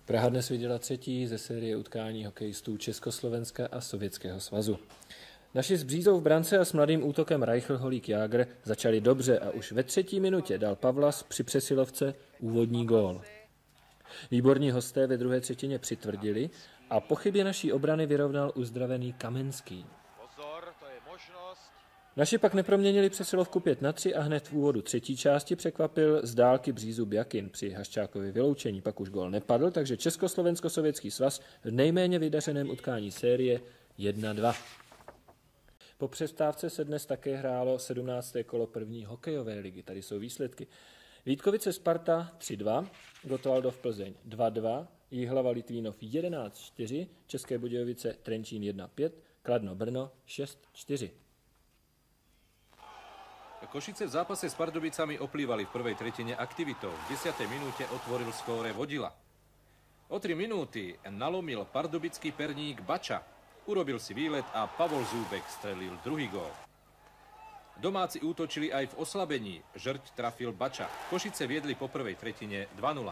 Praha dnes viděla třetí ze série utkání hokejistů Československa a Sovětského svazu. Naši s břízou v brance a s mladým útokem Reichl, Holík, Jágr začali dobře a už ve 3. minutě dal Pavlas při přesilovce úvodní gól. Výborní hosté ve druhé třetině přitvrdili a po chybě naší obrany vyrovnal uzdravený Kamenský. Naši pak neproměnili přesilovku 5-3 a hned v úvodu třetí části překvapil z dálky břízu Bjakin. Při Haščákově vyloučení pak už gól nepadl, takže Československo-Sovětský svaz v nejméně vydařeném utkání série 1-2. Po přestávce se dnes také hrálo 17. kolo první hokejové ligy. Tady jsou výsledky. Vítkovice Sparta 3-2, Gotwaldov Plzeň 2-2, Jihlava Litvínov 11-4, České Budějovice Trenčín 1-5, Kladno Brno 6-4. Košice v zápase s Pardubicami oplývali v prvej tretine aktivitou. V 10. minúte otvoril skóre Vodila. O 3 minúty nalomil pardubický perník Bača. Urobil si výlet a Pavol Zúbek strelil druhý gól. Domáci útočili aj v oslabení. Žrť trafil Bača. Košice viedli po prvej tretine 2-0.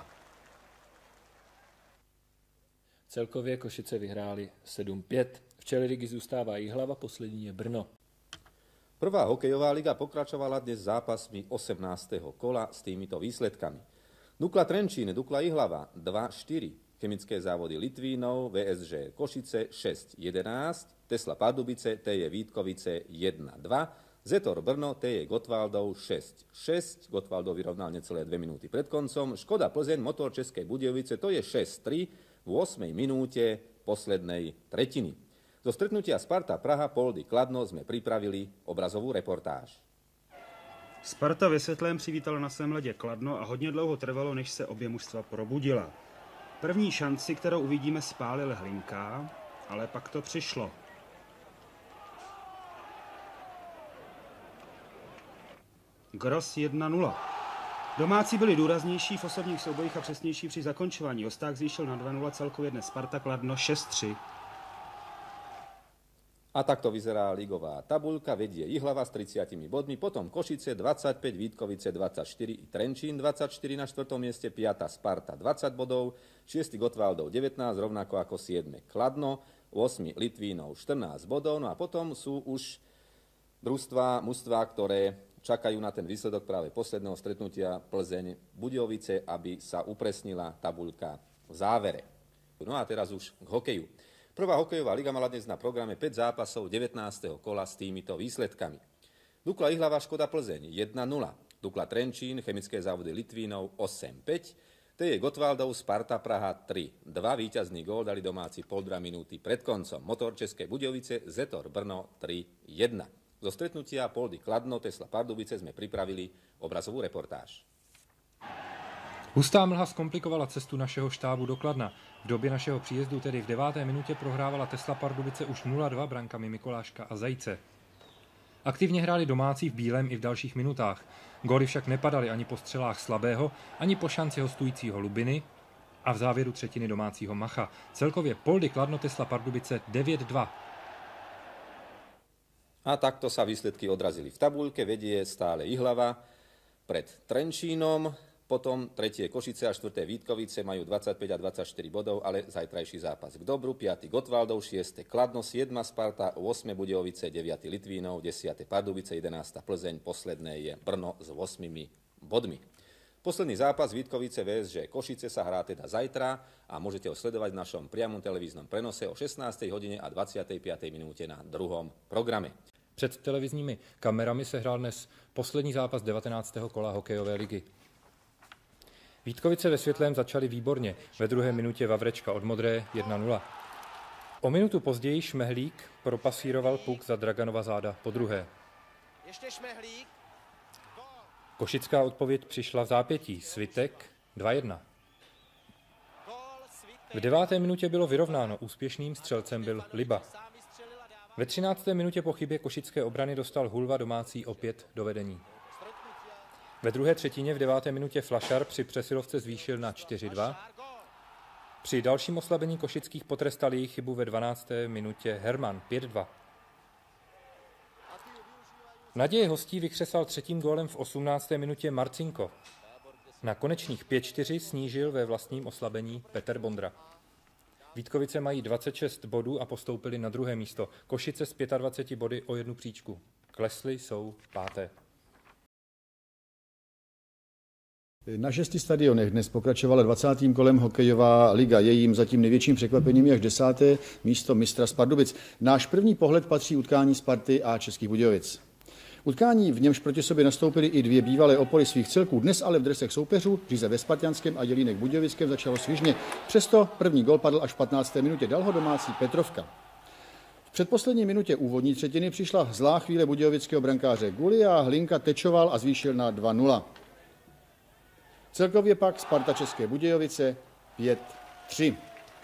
Celkově Košice vyhráli 7-5. V čele ligy zůstává Jihlava, poslední je Brno. Prvá hokejová liga pokračovala dnes zápasmi 18. kola s týmito výsledkami. Dukla Trenčín, Dukla Jihlava 2-4, Chemické závody Litvínov, VSŽ Košice 6-11, Tesla Pardubice, TJ Vítkovice 1-2, Zetor Brno, TJ Gotwaldov 6-6, Gotwaldov vyrovnal necelé 2 minúty pred koncom, Škoda Plzeň, Motor Českej Budějovice, to je 6-3 v 8. minúte poslednej tretiny. Do stretnutia Sparta Praha, Poldy, Kladno jsme připravili obrazovou reportáž. Sparta ve Světlém přivítala na svém ledě Kladno a hodně dlouho trvalo, než se obě mužstva probudila. První šanci, kterou uvidíme, spálil Hlinka, ale pak to přišlo. Gross 1-0. Domácí byli důraznější v osobních soubojích a přesnější při zakončování. Hosták zvýšil na 2-0, celkově dnes Sparta Kladno 6-3. A takto vyzerá ligová tabuľka, vedie Jihlava s 30 bodmi, potom Košice 25, Vítkovice 24 i Trenčín 24 na 4. mieste, 5. Sparta 20 bodov, 6. Gotwaldov 19, rovnako ako 7. Kladno, 8. Litvínov 14 bodov, no a potom sú už mužstvá, ktoré čakajú na ten výsledok práve posledného stretnutia Plzeň Budějovice, aby sa upresnila tabuľka v závere. No a teraz už k hokeju. Prvá hokejová liga mala dnes na programe 5 zápasov 19. kola s týmito výsledkami. Dukla Jihlava, Škoda Plzeň 1-0, Dukla Trenčín, Chemické závody Litvínov 8-5, TJ Gotwaldov Sparta Praha 3-2, víťazný gól dali domáci pol 2 minúty pred koncom. Motor České Budějovice, Zetor Brno 3-1. Zo stretnutia Poldy Kladno, Tesla Pardubice sme pripravili obrazovú reportáž. Hustá mlha zkomplikovala cestu našeho štábu do Kladna. V době našeho příjezdu, tedy v 9. minutě, prohrávala Tesla Pardubice už 0-2 brankami Mikoláška a Zajíce. Aktivně hráli domácí v bílém i v dalších minutách. Góly však nepadaly ani po střelách Slabého, ani po šanci hostujícího Lubiny a v závěru třetiny domácího Macha. Celkově Poldy Kladno, Tesla Pardubice 9-2. A takto sa výsledky odrazili v tabuľke, vedie stále Jihlava pred Trenčínom, potom 3. Košice a 4. Vítkovice majú 25 a 24 bodov, ale zajtrajší zápas k dobru, 5. Gotwaldov, 6. Kladno, 7. Sparta, 8. Budějovice, 9. Litvínov, 10. Pardubice, 11. Plzeň, posledné je Brno s 8 bodmi. Posledný zápas Vítkovice VSŽ Košice sa hrá teda zajtra a môžete ho sledovať v našom priamom televíznom prenose o 16. hodine a 25. minúte na druhom programe. Před televizními kamerami se hrál dnes poslední zápas 19. kola hokejové ligy. Vítkovice ve Světlém začali výborně. Ve druhé minutě Vavrečka od Modré 1-0. O minutu později Šmehlík propasíroval puk za Draganova záda po druhé. Ještě Šmehlík. Košická odpověď přišla v zápětí. Svitek 2-1. V 9. minutě bylo vyrovnáno. Úspěšným střelcem byl Liba. Ve 13. minutě po chybě košické obrany dostal Hulva domácí opět do vedení. Ve druhé třetině v 9. minutě Flašar při přesilovce zvýšil na 4-2. Při dalším oslabení košických potrestal jejich chybu ve 12. minutě Herman 5-2. Naděje hostí vykřesal třetím gólem v 18. minutě Marcinko. Na konečných 5-4 snížil ve vlastním oslabení Petr Bondra. Vítkovice mají 26 bodů a postoupili na druhé místo. Košice s 25 body o 1 příčku. Klesly jsou 5. Na 6 stadionech dnes pokračovala 20. kolem hokejová liga. Jejím zatím největším překvapením je až 10. místo mistra z Pardubic. Náš první pohled patří utkání Sparty a Českých Budějovic. Utkání, v němž proti sobě nastoupili i dvě bývalé opory svých celků, dnes ale v dresech soupeřů, Říze ve Spartanském a Jelínek Budějovickém, začalo svižně. Přesto první gol padl až v 15. minutě, dal ho domácí Petrovka. V předposlední minutě úvodní třetiny přišla zlá chvíle budějovického brankáře Guli a Hlinka tečoval a zvýšil na 2-0. Celkově pak Sparta České Budějovice 5-3.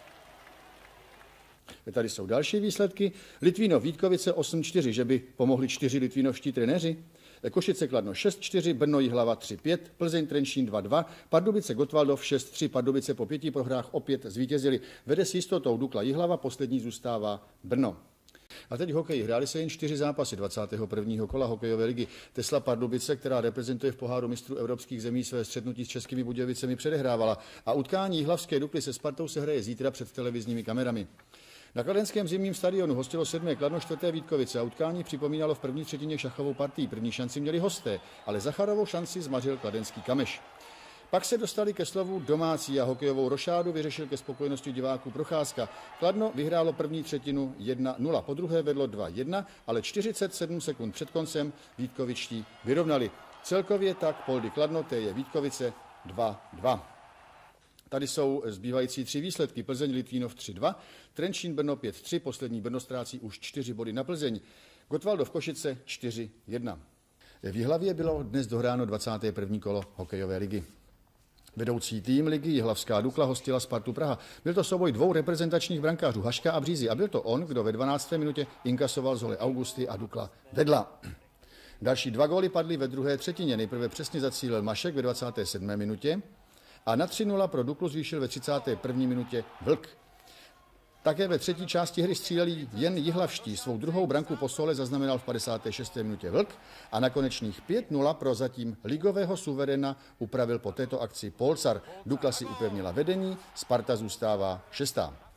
Tady jsou další výsledky. Litvínov Vítkovice 8-4, že by pomohli 4 litvínovští trenéři. Košice Kladno 6-4, Brno Jihlava 3-5, Plzeň Trenčín 2-2, Pardubice Gottwaldov 6-3, Pardubice po 5 prohrách opět zvítězili. Vede s jistotou Dukla Jihlava, poslední zůstává Brno. A teď hokej. Hrály se jen 4 zápasy 21. kola hokejové ligy. Tesla Pardubice, která reprezentuje v poháru mistrů evropských zemí, své střetnutí s Českými Budějovicemi předehrávala. A utkání jihlavské Dukly se Spartou se hraje zítra před televizními kamerami. Na kladenském zimním stadionu hostilo 7. Kladno 4. Vítkovice a utkání připomínalo v první třetině šachovou partii. První šanci měli hosté, ale Zacharovou šanci zmařil kladenský Kameš. Pak se dostali ke slovu domácí a hokejovou rošádu vyřešil ke spokojenosti diváků Procházka. Kladno vyhrálo první třetinu 1-0, po druhé vedlo 2-1, ale 47 sekund před koncem Vítkovičtí vyrovnali. Celkově tak Poldy Kladno, je Vítkovice 2-2. Tady jsou zbývající 3 výsledky. Plzeň Litvínov 3-2, Trenčín Brno 5-3, poslední Brno ztrácí už 4 body na Plzeň. Gottwaldov Košice 4-1. V Jihlavě bylo dnes dohráno 21. kolo hokejové ligy. Vedoucí tým ligy Jihlavská Dukla hostila Spartu Praha. Byl to souboj 2 reprezentačních brankářů, Haška a Břízy, a byl to on, kdo ve 12. minutě inkasoval z hole Augusty a Dukla vedla. Další 2 góly padly ve druhé třetině. Nejprve přesně zacílil Mašek ve 27. minutě a na 3-0 pro Duklu zvýšil ve 31. minutě Vlk. Také ve třetí části hry stříleli jen jihlavští. Svou druhou branku po sole zaznamenal v 56. minutě Vlk a na konečných 5-0 pro zatím ligového suveréna upravil po této akci Polcar. Dukla si upevnila vedení, Sparta zůstává 6.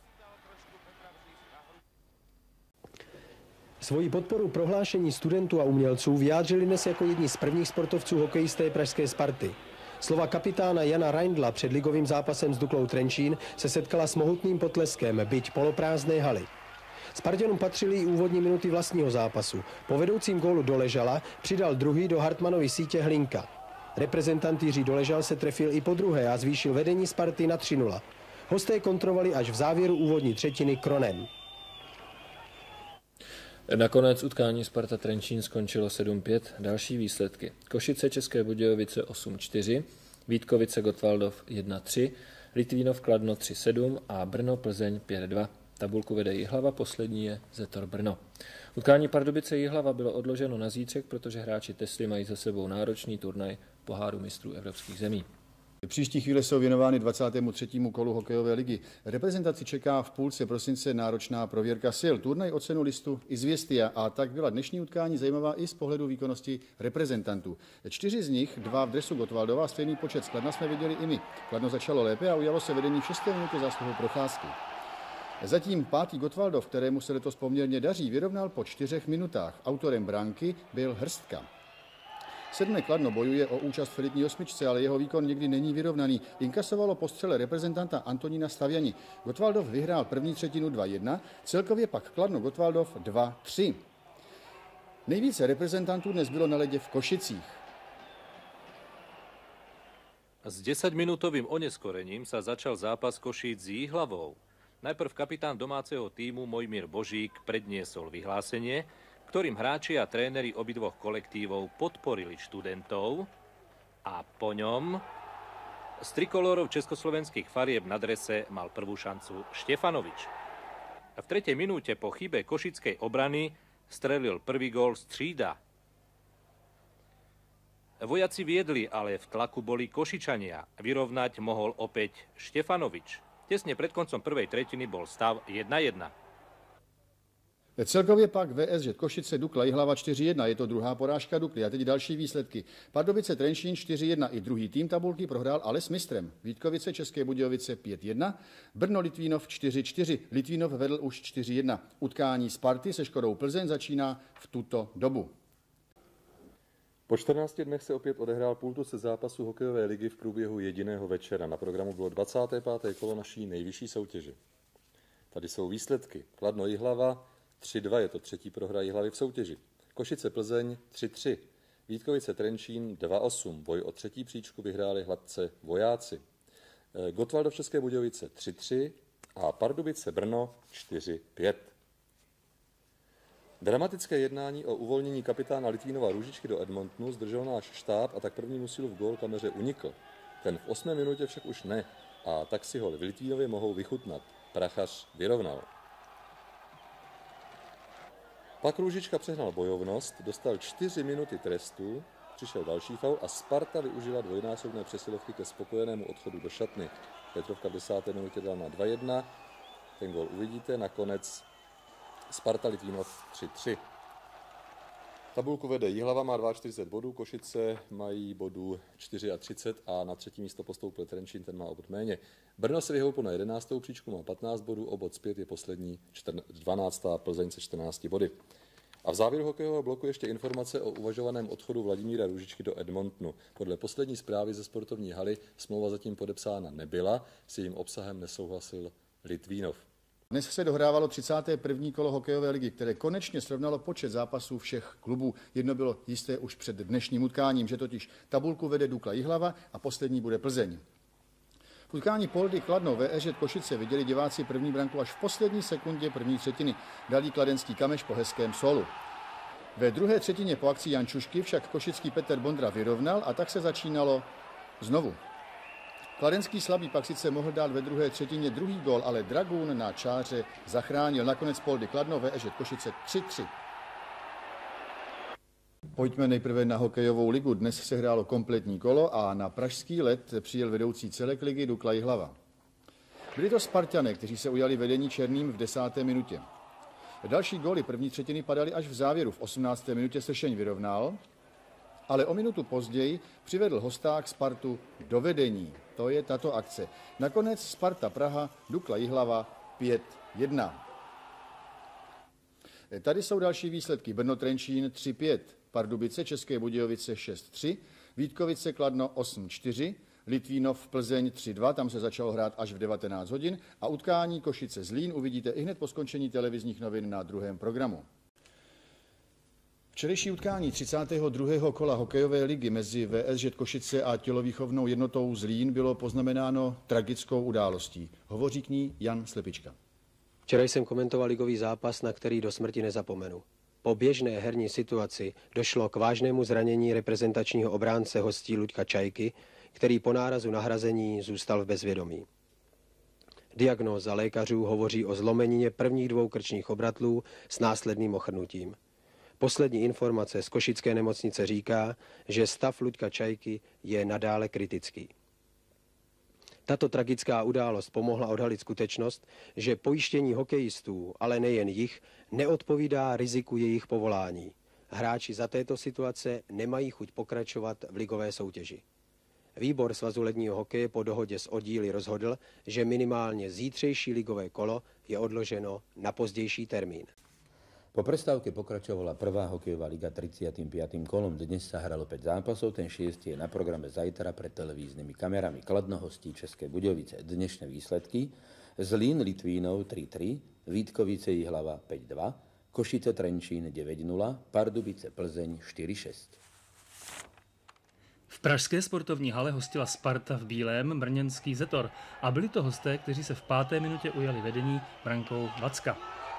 Svoji podporu prohlášení studentů a umělců vyjádřili dnes jako jedni z prvních sportovců hokejisté pražské Sparty. Slova kapitána Jana Reindla před ligovým zápasem s Duklou Trenčín se setkala s mohutným potleskem, byť poloprázdné haly. Spartanům patřily i úvodní minuty vlastního zápasu. Po vedoucím gólu Doležala přidal druhý do Hartmanovy sítě Hlinka. Reprezentant Jiří Doležal se trefil i po druhé a zvýšil vedení Sparty na 3-0. Hosté kontrovali až v závěru úvodní třetiny Kronem. Nakonec utkání Sparta Trenčín skončilo 7-5. Další výsledky. Košice České Budějovice 8-4, Vítkovice Gottwaldov 1-3, Litvínov Kladno 3-7 a Brno Plzeň 5-2. Tabulku vede Jihlava, poslední je Zetor Brno. Utkání Pardubice Jihlava bylo odloženo na zítřek, protože hráči Tesly mají za sebou náročný turnaj poháru mistrů evropských zemí. Příští chvíle jsou věnovány 23. kolu hokejové ligy. Reprezentaci čeká v půlce prosince náročná prověrka sil. Turnaj o cenu listu Izvěstia a tak byla dnešní utkání zajímavá i z pohledu výkonnosti reprezentantů. 4 z nich, 2 v dresu Gottwaldova, stejný počet z Kladna jsme viděli i my. Kladno začalo lépe a ujalo se vedení v 6. minutě zásluhou Procházky. Zatím 5. Gottwaldov, kterému se letos poměrně daří, vyrovnal po 4 minutách. Autorem branky byl Hrstka. 7. Kladno bojuje o účast v elitní 8, ale jeho výkon nikdy není vyrovnaný. Inkasovalo po střele reprezentanta Antonína Stavěni. Gottwaldov vyhrál první třetinu 2-1, celkově pak Kladno Gottwaldov 2-3. Nejvíce reprezentantů dnes bylo na ledě v Košicích. S 10-minútovým oneskorením sa začal zápas Košíc s Jihlavou. Najprv kapitán domáceho tímu Mojmír Božík predniesol vyhlásenie, ktorým hráči a tréneri obidvoch kolektívov podporili študentov a po ňom z trikolórov československých farieb na drese mal prvú šancu Štefanovič. V 3. minúte po chybe košickej obrany strelil prvý gól Střída. Vojaci viedli, ale v tlaku boli Košičania. Vyrovnať mohol opäť Štefanovič. Tesne pred koncom prvej tretiny bol stav 1-1. Celkově pak VSŽ Košice Dukla Jihlava 4-1, je to druhá porážka Dukly. A teď další výsledky. Pardubice Trenčín 4-1, i druhý tým tabulky prohrál, ale s mistrem. Vítkovice České Budějovice 5-1, Brno Litvínov 4-4, Litvínov vedl už 4-1. Utkání Sparty se Škodou Plzeň začíná v tuto dobu. Po 14 dnech se opět odehrál půltuse zápasu hokejové ligy v průběhu jediného večera. Na programu bylo 25. kolo naší nejvyšší soutěže. Tady jsou výsledky. Kladno Jihlava 3-2, je to třetí prohra Jihlavy v soutěži. Košice Plzeň 3-3, Vítkovice Trenčín 2-8, boj o třetí příčku vyhráli hladce vojáci. Gottwaldov České Budějovice 3-3 a Pardubice Brno 4-5. Dramatické jednání o uvolnění kapitána Litvínova Růžičky do Edmontonu zdržel náš štáb a tak prvnímu sílu v gól kameře unikl. Ten v 8. minutě však už ne a tak si ho v Litvínově mohou vychutnat. Prachař vyrovnal. Pak Růžička přehnal bojovnost, dostal 4 minuty trestu, přišel další faul a Sparta využila dvojnásobné přesilovky ke spokojenému odchodu do šatny. Petrovka v 10. minutě dal na 2-1, ten gól uvidíte, nakonec Sparta Litvínov 3-3. Tabulku vede Jihlava, má 42 bodů, Košice mají bodů 34 a na třetí místo postoupil Trenčín, ten má o bod méně. Brno se vyhouplo na 11. příčku, má 15 bodů, o bod zpět je poslední 12. Plzeň se 14 body. A v závěru hokejového bloku ještě informace o uvažovaném odchodu Vladimíra Růžičky do Edmontonu. Podle poslední zprávy ze sportovní haly smlouva zatím podepsána nebyla, s jejím obsahem nesouhlasil Litvínov. Dnes se dohrávalo 31. kolo hokejové ligy, které konečně srovnalo počet zápasů všech klubů. Jedno bylo jisté už před dnešním utkáním, že totiž tabulku vede Dukla Jihlava a poslední bude Plzeň. V utkání Poldy Kladno VSŽ Košice viděli diváci první branku až v poslední sekundě první třetiny. Dal jí kladenský Kameš po hezkém solu. Ve druhé třetině po akci Jan Čušky však košický Petr Bondra vyrovnal a tak se začínalo znovu. Kladenský slabý pak sice mohl dát ve druhé třetině druhý gól, ale Dragún na čáře zachránil. Nakonec Poldy Kladno VSŽ Košice 3-3. Pojďme nejprve na hokejovou ligu. Dnes se hrálo kompletní kolo a na pražský led přijel vedoucí celek ligy Dukla Jihlava. Byli to Sparťané, kteří se ujali vedení černým v 10. minutě. Další góly první třetiny padaly až v závěru. V 18. minutě se Šeň vyrovnal, ale o minutu později přivedl hosták Spartu do vedení. To je tato akce. Nakonec Sparta Praha, Dukla Jihlava 5-1. Tady jsou další výsledky. Brno Trenčín 3-5, Pardubice České Budějovice 6-3, Vítkovice Kladno 8-4, Litvínov Plzeň 3-2, tam se začalo hrát až v 19 hodin a utkání Košice Zlín uvidíte ihned po skončení televizních novin na druhém programu. Včerejší utkání 32. kola hokejové ligy mezi VSŽ Košice a tělovýchovnou jednotou Zlín bylo poznamenáno tragickou událostí. Hovoří k ní Jan Slepička. Včera jsem komentoval ligový zápas, na který do smrti nezapomenu. Po běžné herní situaci došlo k vážnému zranění reprezentačního obránce hostí Luďka Čajky, který po nárazu na hrazení zůstal v bezvědomí. Diagnóza lékařů hovoří o zlomenině prvních 2 krčních obratlů s následným ochrnutím. Poslední informace z košické nemocnice říká, že stav Luďka Čajky je nadále kritický. Tato tragická událost pomohla odhalit skutečnost, že pojištění hokejistů, ale nejen jich, neodpovídá riziku jejich povolání. Hráči za této situace nemají chuť pokračovat v ligové soutěži. Výbor Svazu ledního hokeje po dohodě s oddíly rozhodl, že minimálně zítřejší ligové kolo je odloženo na pozdější termín. Po prestávke pokračovala prvá hokejová liga 35. kolom. Dnes sa hralo 5 zápasov, ten 6 je na programe zajtra pred televíznymi kamerami. Kladno hostí České Budějovice. Dnešné výsledky: Zlín Litvínov 3-3, Vítkovice Jihlava 5-2, Košice Trenčín 9-0, Pardubice Plzeň 4-6. V pražské sportovní hale hostila Sparta v bílém brněnský Zetor a byli to hosté, kteří se v 5. minutě ujali vedení brankou Vacka.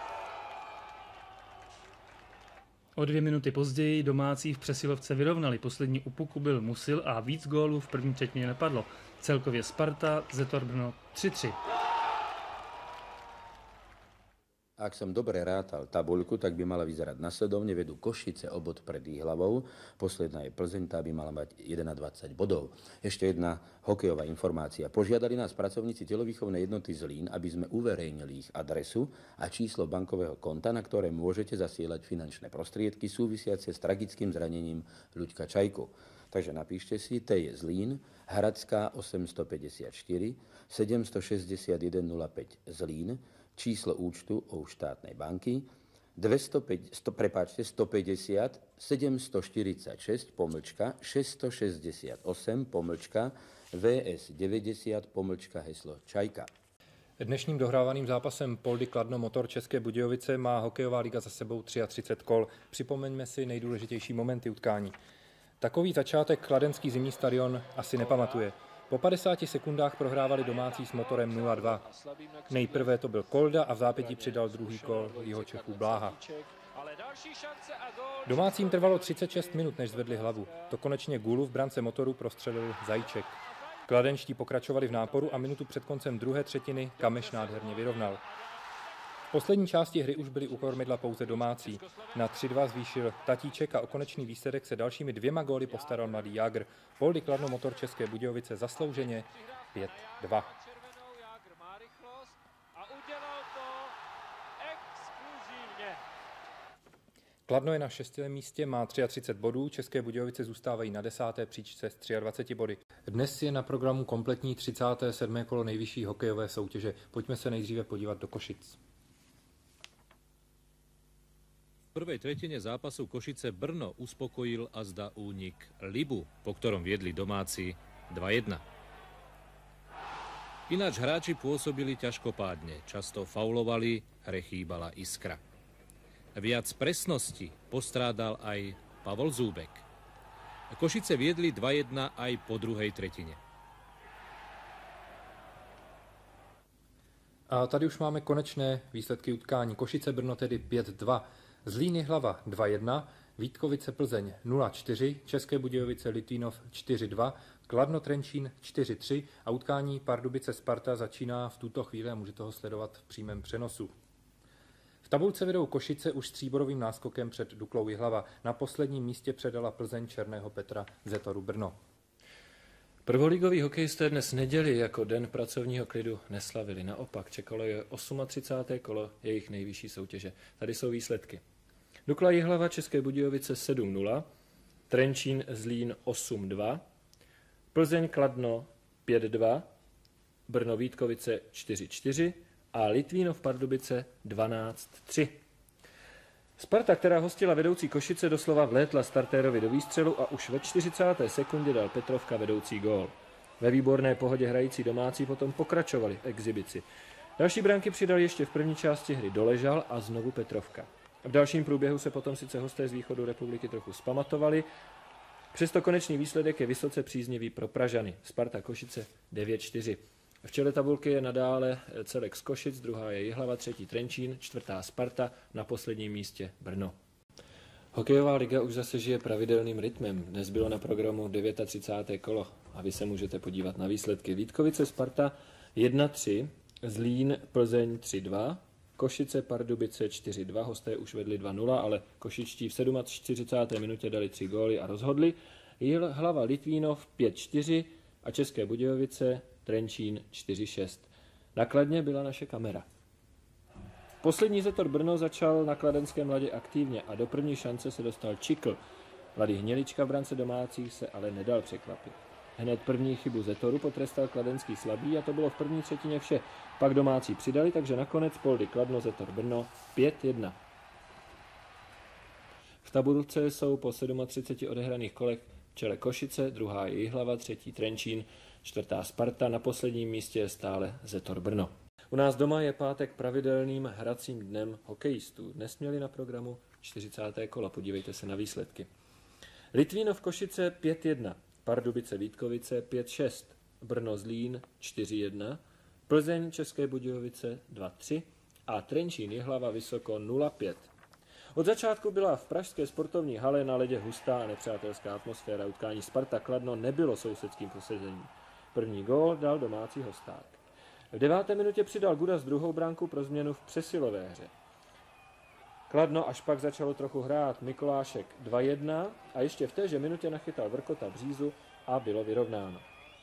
O 2 minuty později domácí v přesilovce vyrovnali. Poslední u puku byl Musil a víc gólů v první třetině nepadlo. Celkově Sparta, Zetor Brno 3-3. Ak som dobre rátal tabuľku, tak by mala vyzerať nasledovne. Vedú Košice o bod pred Jihlavou. Posledná je Plzeň, tá by mala mať 21 bodov. Ešte jedna hokejová informácia. Požiadali nás pracovníci telovýchovnej jednoty Zlín, aby sme uverejnili ich adresu a číslo bankového konta, na ktoré môžete zasielať finančné prostriedky súvisiace s tragickým zranením Ľuďka Čajku. Takže napíšte si, T je Zlín, Hradská 854, 761 05 Zlín, číslo účtu u štátnej banky 150 746 668 VS 90 heslo Čajka. Dnešním dohrávaným zápasem Poldy Kladno Motor České Budějovice má hokejová liga za sebou 33 kol. Připomeňme si nejdůležitější momenty utkání. Takový začátek kladenský zimní stadion asi nepamatuje. Po 50 sekundách prohrávali domácí s Motorem 0-2. Nejprve to byl Kolda a v zápětí přidal druhý gól Jihočechů Bláha. Domácím trvalo 36 minut, než zvedli hlavu. To konečně gólu v brance Motoru prostřelil Zajíček. Kladenští pokračovali v náporu a minutu před koncem druhé třetiny Kameš nádherně vyrovnal. V poslední části hry už byli u kormidla pouze domácí. Na 3-2 zvýšil Tatíček a o konečný výsledek se dalšími 2 góly postaral mladý Jágr. Poldy Kladno Motor České Budějovice zaslouženě 5-2. Kladno je na 6. místě, má 33 bodů, České Budějovice zůstávají na 10. příčce s 23 body. Dnes je na programu kompletní 37. kolo nejvyšší hokejové soutěže. Pojďme se nejdříve podívat do Košic. V prvej tretine zápasu Košice Brno uspokojil azda únik Libu, po ktorom viedli domáci 2-1. Ináč hráči pôsobili ťažkopádne, často faulovali, hre chýbala iskra. Viac presnosti postrádal aj Pavol Zúbek. Košice viedli 2-1 aj po druhej tretine. A tady už máme konečné výsledky utkání. Košice Brno tedy 5-2, Zlín Jihlava 2-1, Vítkovice Plzeň 0-4, České Budějovice Litvínov 4-2, Kladno Trenčín 4-3 a utkání Pardubice Sparta začíná v tuto chvíli a můžete ho sledovat v přímém přenosu. V tabulce vedou Košice už stříborovým náskokem před Duklou Jihlava. Na posledním místě předala Plzeň Černého Petra Zetoru Brno. Prvoligoví hokejisté dnes neděli jako den pracovního klidu neslavili. Naopak čekalo je 38. kolo jejich nejvyšší soutěže. Tady jsou výsledky. Dukla Jihlava České Budějovice 7-0, Trenčín Zlín 8-2, Plzeň Kladno 5-2, Brno Vítkovice 4-4 a Litvínov Pardubice 12-3. Sparta, která hostila vedoucí Košice, doslova vlétla startérovi do výstřelu a už ve 40. sekundě dal Petrovka vedoucí gól. Ve výborné pohodě hrající domácí potom pokračovali v exibici. Další branky přidal ještě v první části hry Doležal a znovu Petrovka. V dalším průběhu se potom sice hosté z východu republiky trochu zpamatovali, přesto konečný výsledek je vysoce příznivý pro Pražany. Sparta Košice 9-4. V čele tabulky je nadále celek z Košic, druhá je Jihlava, třetí Trenčín, čtvrtá Sparta, na posledním místě Brno. Hokejová liga už zase žije pravidelným rytmem. Dnes bylo na programu 39. kolo a vy se můžete podívat na výsledky. Vítkovice Sparta 1-3, Zlín Plzeň 3-2, Košice Pardubice 4-2, hosté už vedli 2-0, ale košičtí v 47. minutě dali 3 góly a rozhodli. Jihlava Litvínov 5-4 a České Budějovice Trenčín 4-6. Na Kladně byla naše kamera. Poslední Zetor Brno začal na kladenském ladě aktivně a do první šance se dostal Čikl. Mladý Hnělička v brance domácích se ale nedal překvapit. Hned první chybu Zetoru potrestal kladenský slabý a to bylo v první třetině vše. Pak domácí přidali, takže nakonec Poldy Kladno Zetor Brno 5-1. V tabulce jsou po 37 odehraných kolech v čele Košice, druhá je Jihlava, třetí Trenčín, čtvrtá Sparta, na posledním místě je stále Zetor Brno. U nás doma je pátek pravidelným hracím dnem hokejistů. Dnes měli na programu 40. kolo, podívejte se na výsledky. Litvínov Košice 5-1, Pardubice Vítkovice 5-6, Brno Zlín 4-1, Plzeň České Budějovice 2-3 a Trenčín Jihlava Vysoko 0-5. Od začátku byla v pražské sportovní hale na ledě hustá a nepřátelská atmosféra. Utkání Sparta Kladno nebylo sousedským posezením. První gól dal domácí hosták. V 9. minutě přidal Gudas druhou branku pro změnu v přesilové hře. Kladno až pak začalo trochu hrát, Mikolášek 2-1 a ještě v téže minutě nachytal Vrkota Břízu a bylo vyrovnáno.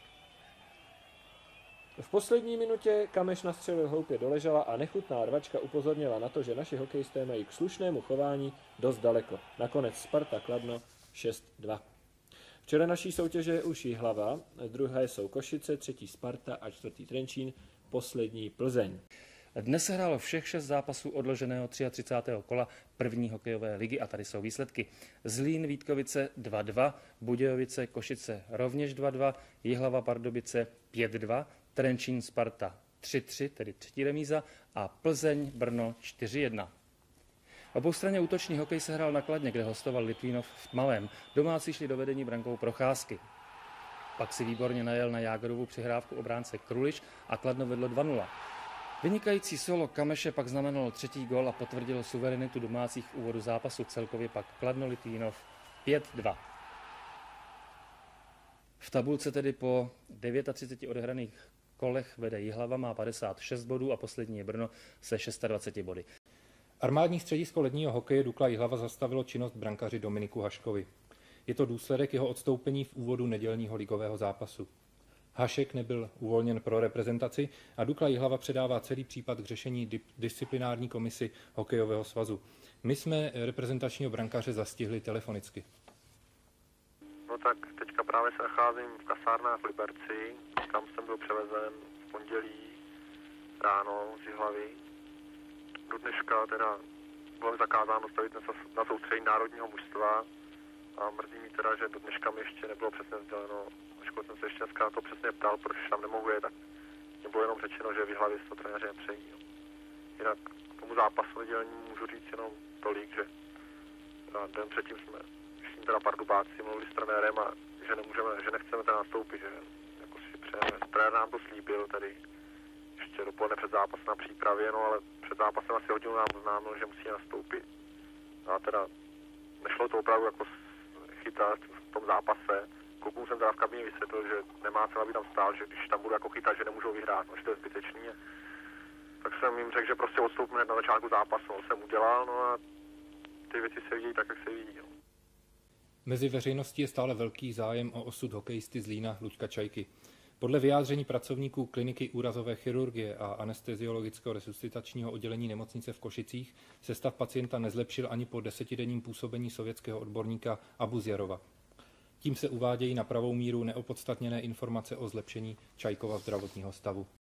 V poslední minutě Kameš nastřelil hloupě do ležala a nechutná rvačka upozornila na to, že naši hokejisté mají k slušnému chování dost daleko. Nakonec Sparta Kladno 6-2. V čele naší soutěže je už Jihlava, druhé jsou Košice, třetí Sparta a čtvrtý Trenčín, poslední Plzeň. Dnes se hrálo všech 6 zápasů odloženého 33. kola první hokejové ligy a tady jsou výsledky. Zlín Vítkovice 2-2, Budějovice Košice rovněž 2-2, Jihlava Pardubice 5-2, Trenčín Sparta 3-3, tedy třetí remíza, a Plzeň Brno 4-1. Oboustranně útočný hokej se hrál na Kladně, kde hostoval Litvínov v tmavém. Domácí šli do vedení brankou Procházky. Pak si výborně najel na Jágrovu přihrávku obránce Kruliš a Kladno vedlo 2-0. Vynikající solo Kameše pak znamenalo třetí gól a potvrdilo suverenitu domácích v úvodu zápasu, celkově pak Kladno Litvínov 5-2. V tabulce tedy po 39 odehraných kolech vede Jihlava, má 56 bodů a poslední je Brno se 26 body. Armádní středisko ledního hokeje Dukla Jihlava zastavilo činnost brankaři Dominiku Haškovi. Je to důsledek jeho odstoupení v úvodu nedělního ligového zápasu. Hašek nebyl uvolněn pro reprezentaci a Dukla Jihlava předává celý případ k řešení disciplinární komisi hokejového svazu. My jsme reprezentačního brankaře zastihli telefonicky. No tak teďka právě se nacházím v kasárnách v Liberci, kam jsem byl převezen v pondělí ráno z Jihlavy. Do dneška teda bylo zakázáno stavit na soustředění národního mužstva a mrzí mi teda, že do dneška mi ještě nebylo přesně sděleno. Ačkoliv jsem se ještě dneska na to přesně ptal, proč tam nemohu je, tak mě bylo jenom řečeno, že v Jihlavě se to trenéři nepřejí. No. Jinak k tomu zápasu nedělní můžu říct jenom tolik, že den předtím jsme teda Pardubáci mluvili s trenérem a že nechceme teda nastoupit, že jako si přejeme. Trenér nám to slíbil tady ještě dopoledne před zápasem na přípravě, no ale před zápasem asi hodinu nám oznámil, že musí nastoupit. A teda nešlo to opravdu jako chytat v tom zápase. Klukům jsem teda v kabině vysvětlil, že nemá cenu, aby tam stál, že když tam budu jako chytat, že nemůžou vyhrát, no, že to je zbytečný. Tak jsem jim řekl, že prostě odstoupíme na začátku zápasu, no, jsem udělal, no a ty věci se vidí tak, jak se vidí. No. Mezi veřejností je stále velký zájem o osud hokejisty z Zlína Luďka Čajky. Podle vyjádření pracovníků kliniky úrazové chirurgie a anesteziologického resuscitačního oddělení nemocnice v Košicích se stav pacienta nezlepšil ani po 10denním působení sovětského odborníka Abuzjarova. Tím se uvádějí na pravou míru neopodstatněné informace o zlepšení Čajkova zdravotního stavu.